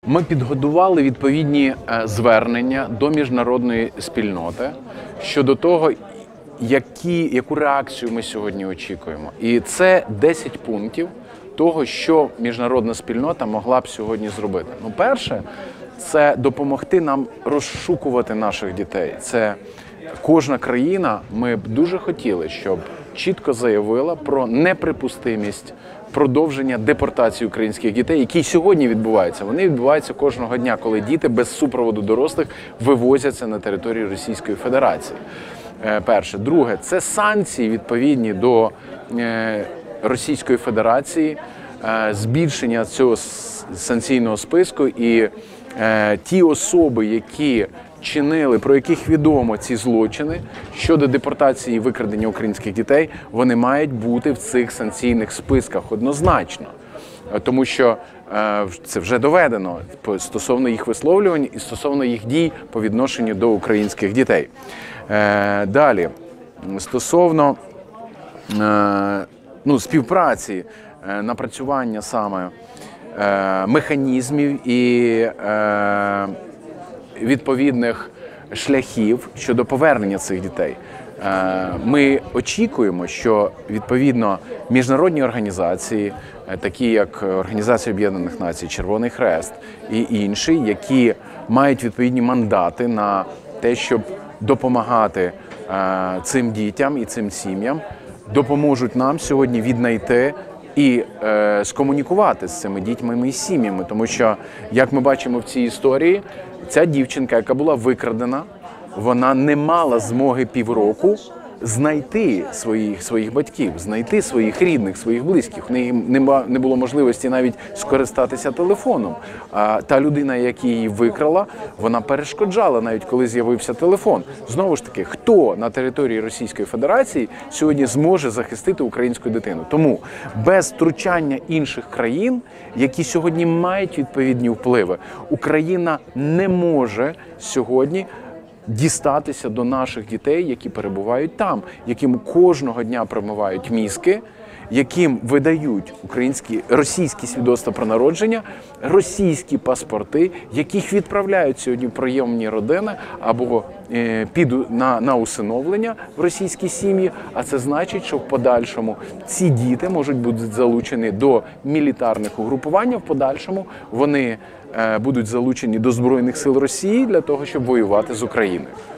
Ми підготували відповідні звернення до міжнародної спільноти щодо того, яку реакцію ми сьогодні очікуємо. І це 10 пунктів того, що міжнародна спільнота могла б сьогодні зробити. Ну, перше, це допомогти нам розшукувати наших дітей. Це кожна країна, ми б дуже хотіли, щоб чітко заявила про неприпустимість продовження депортації українських дітей, які сьогодні відбуваються. Вони відбуваються кожного дня, коли діти без супроводу дорослих вивозяться на територію Російської Федерації. Перше. Друге, це санкції відповідні до Російської Федерації, збільшення цього санкційного списку, і ті особи, які чинили, про яких відомо ці злочини щодо депортації і викрадення українських дітей, вони мають бути в цих санкційних списках однозначно. Тому що це вже доведено стосовно їх висловлювань і стосовно їх дій по відношенню до українських дітей. Далі, стосовно співпраці, напрацювання саме механізмів і відповідних шляхів щодо повернення цих дітей. Ми очікуємо, що відповідно міжнародні організації, такі як Організація Об'єднаних Націй, Червоний Хрест і інші, які мають відповідні мандати на те, щоб допомагати цим дітям і цим сім'ям, допоможуть нам сьогодні віднайти і скомунікувати з цими дітьми і сім'ями. Тому що, як ми бачимо в цій історії, ця дівчинка, яка була викрадена, вона не мала змоги півроку знайти своїх батьків, знайти своїх рідних, своїх близьких. В неї не було можливості навіть скористатися телефоном. А та людина, яка її викрала, вона перешкоджала, навіть коли з'явився телефон. Знову ж таки, хто на території Російської Федерації сьогодні зможе захистити українську дитину? Тому без втручання інших країн, які сьогодні мають відповідні впливи, Україна не може сьогодні дістатися до наших дітей, які перебувають там, яким кожного дня промивають мізки, яким видають російські свідоцтва про народження, російські паспорти, яких відправляють сьогодні в прийомні родини або на усиновлення в російські сім'ї. А це значить, що в подальшому ці діти можуть бути залучені до мілітарних угрупувань, в подальшому вони будуть залучені до Збройних сил Росії для того, щоб воювати з Україною.